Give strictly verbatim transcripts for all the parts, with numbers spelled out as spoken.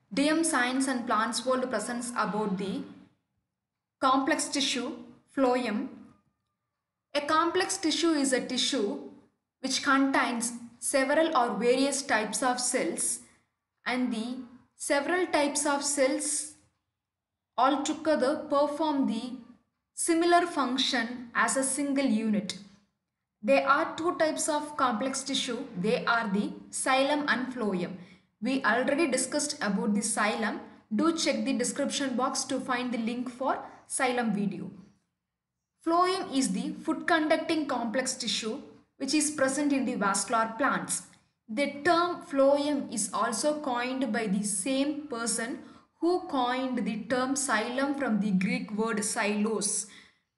D M Science and Plants World presents about the complex tissue, phloem. A complex tissue is a tissue which contains several or various types of cells, and the several types of cells all together perform the similar function as a single unit. There are two types of complex tissue. They are the xylem and phloem. We already discussed about the xylem. Do check the description box to find the link for xylem video. Phloem is the food conducting complex tissue which is present in the vascular plants. The term phloem is also coined by the same person who coined the term xylem from the Greek word xylos.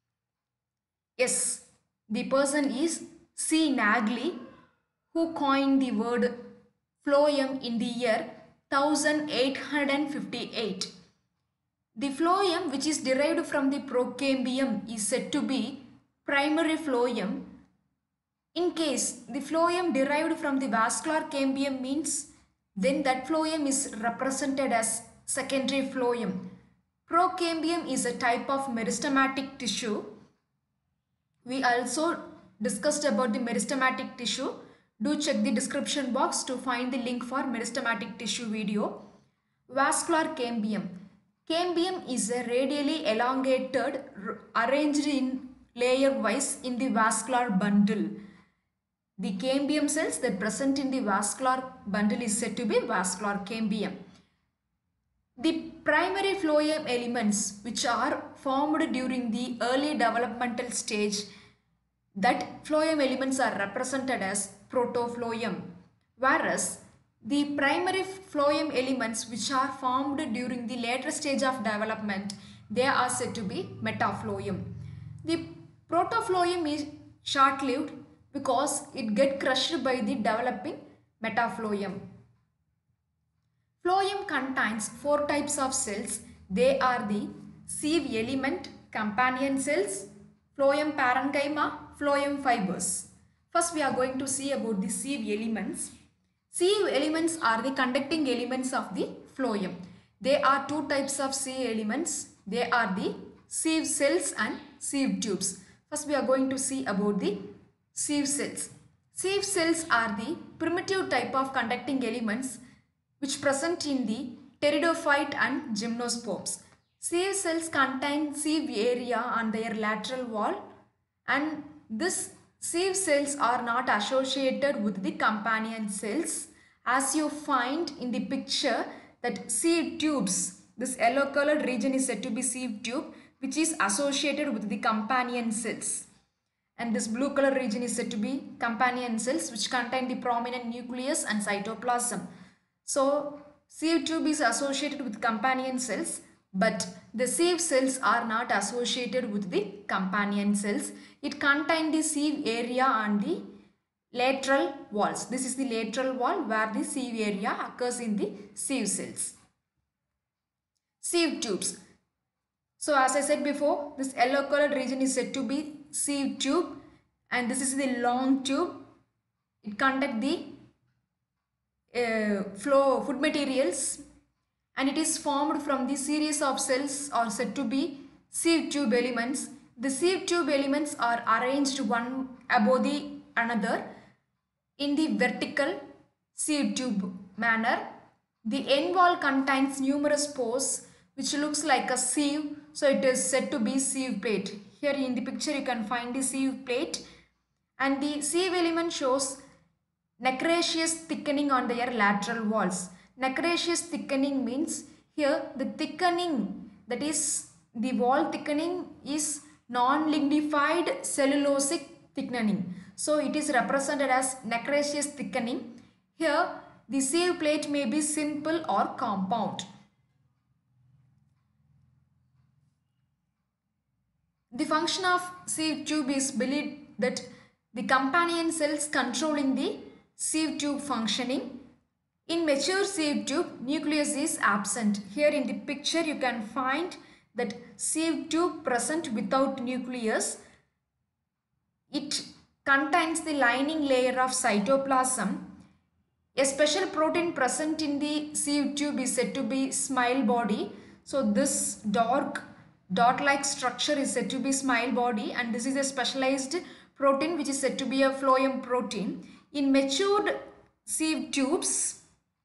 Yes, the person is C. Nagli, who coined the word phloem in the year eighteen fifty-eight. The phloem, which is derived from the procambium, is said to be primary phloem. In case the phloem derived from the vascular cambium means, then that phloem is represented as secondary phloem. Procambium is a type of meristematic tissue. We also discussed about the meristematic tissue. Do check the description box to find the link for meristematic tissue video. Vascular cambium. Cambium is a radially elongated, arranged in layer wise in the vascular bundle. The cambium cells that present in the vascular bundle is said to be vascular cambium. The primary phloem elements which are formed during the early developmental stage, that phloem elements are represented as protophloem, whereas the primary phloem elements which are formed during the later stage of development, they are said to be metaphloem. The protophloem is short-lived because it gets crushed by the developing metaphloem. Phloem contains four types of cells. They are the sieve element, companion cells, phloem parenchyma, phloem fibers. First we are going to see about the sieve elements. Sieve elements are the conducting elements of the phloem. There are two types of sieve elements. They are the sieve cells and sieve tubes. First we are going to see about the sieve cells. Sieve cells are the primitive type of conducting elements which present in the pteridophyte and gymnosperms. Sieve cells contain sieve area on their lateral wall, and this sieve cells are not associated with the companion cells, as you find in the picture that sieve tubes, this yellow colored region is said to be sieve tube, which is associated with the companion cells, and this blue color region is said to be companion cells which contain the prominent nucleus and cytoplasm. So sieve tube is associated with companion cells, but the sieve cells are not associated with the companion cells. It contains the sieve area on the lateral walls. This is the lateral wall where the sieve area occurs in the sieve cells. Sieve tubes. So as I said before, this yellow colored region is said to be sieve tube, and this is the long tube. It contains the uh, flow food materials, and it is formed from the series of cells are said to be sieve tube elements. The sieve tube elements are arranged one above the another in the vertical sieve tube manner. The end wall contains numerous pores which looks like a sieve, so it is said to be sieve plate. Here in the picture you can find the sieve plate, and the sieve element shows nacreous thickening on their lateral walls. Nacreous thickening means here the thickening, that is the wall thickening, is non-lignified cellulosic thickening. So it is represented as nacreous thickening. Here the sieve plate may be simple or compound. The function of sieve tube is believed that the companion cells controlling the sieve tube functioning. In mature sieve tube, nucleus is absent. Here in the picture you can find that sieve tube present without nucleus. It contains the lining layer of cytoplasm. A special protein present in the sieve tube is said to be smile body. So this dark dot-like structure is said to be smile body, and this is a specialized protein which is said to be a phloem protein. In matured sieve tubes,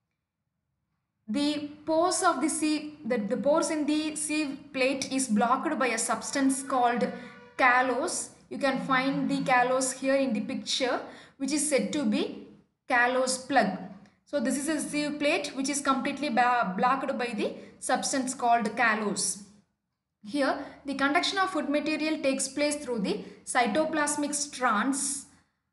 the pores of the sieve, the, the pores in the sieve plate is blocked by a substance called callose. You can find the callose here in the picture, which is said to be callose plug. So this is a sieve plate which is completely blocked by the substance called callose. Here the conduction of food material takes place through the cytoplasmic strands.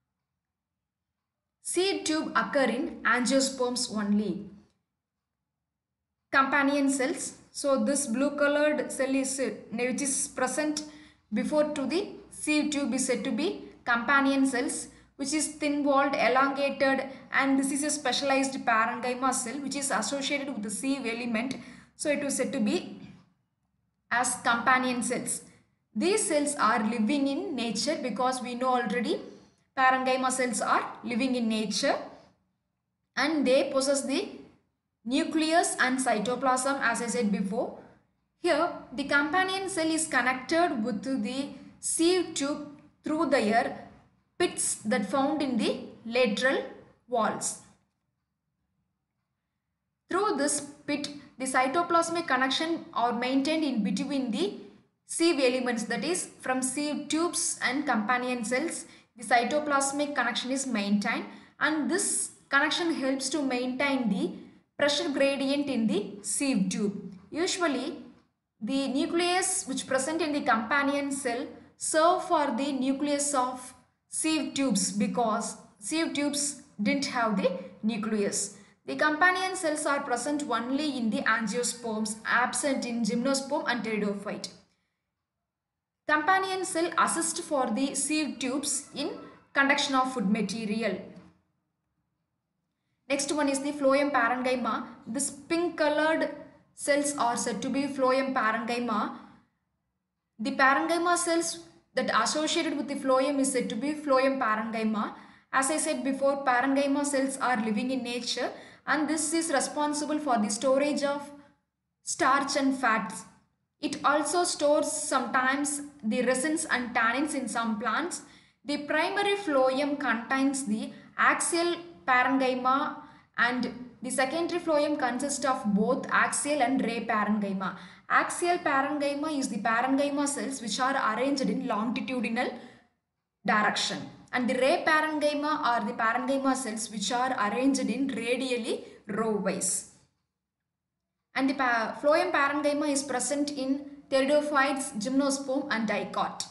Sieve tube occur in angiosperms only. Companion cells. So this blue colored cell is which is present before to the sieve tube is said to be companion cells, which is thin walled, elongated, and this is a specialized parenchyma cell which is associated with the sieve element. So it was said to be as companion cells. These cells are living in nature because we know already parenchyma cells are living in nature, and they possess the nucleus and cytoplasm, as I said before. Here the companion cell is connected with the sieve tube through their pits that found in the lateral walls. Through this pit, the cytoplasmic connection are maintained in between the sieve elements, that is from sieve tubes and companion cells. The cytoplasmic connection is maintained, and this connection helps to maintain the pressure gradient in the sieve tube. Usually the nucleus which present in the companion cell serve for the nucleus of sieve tubes because sieve tubes didn't have the nucleus. The companion cells are present only in the angiosperms, absent in gymnosperm and pteridophyte. Companion cell assist for the sieve tubes in conduction of food material. Next one is the phloem parenchyma. This pink colored cells are said to be phloem parenchyma. The parenchyma cells that associated with the phloem is said to be phloem parenchyma. As I said before, parenchyma cells are living in nature, and this is responsible for the storage of starch and fats. It also stores sometimes the resins and tannins in some plants. The primary phloem contains the axial parenchyma, and the secondary phloem consists of both axial and ray parenchyma. Axial parenchyma is the parenchyma cells which are arranged in longitudinal direction, and the ray parenchyma are the parenchyma cells which are arranged in radially row wise. And the pa phloem parenchyma is present in pteridophytes, gymnosperm and dicot.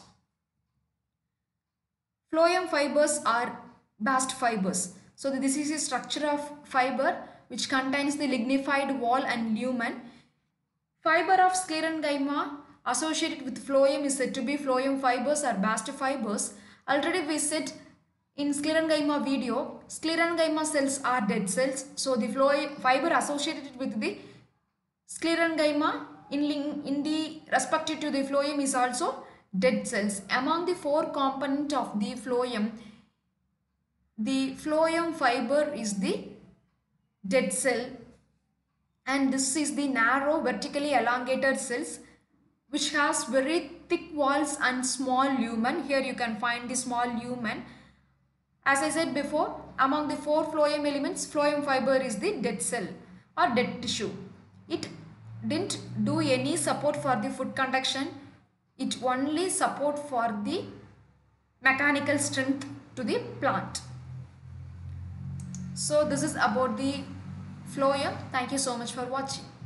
Phloem fibers are bast fibers. So this is a structure of fiber which contains the lignified wall and lumen. Fiber of sclerenchyma associated with phloem is said to be phloem fibers or bast fibers. Already we said in sclerenchyma video, sclerenchyma cells are dead cells. So the phloem fiber associated with the sclerenchyma in, in the respective to the phloem is also dead cells. Among the four components of the phloem, the phloem fiber is the dead cell, and this is the narrow vertically elongated cells which has very thick walls and small lumen. Here you can find the small lumen. As I said before, among the four phloem elements, phloem fiber is the dead cell or dead tissue. It didn't do any support for the food conduction. It only support for the mechanical strength to the plant. So this is about the phloem. Thank you so much for watching.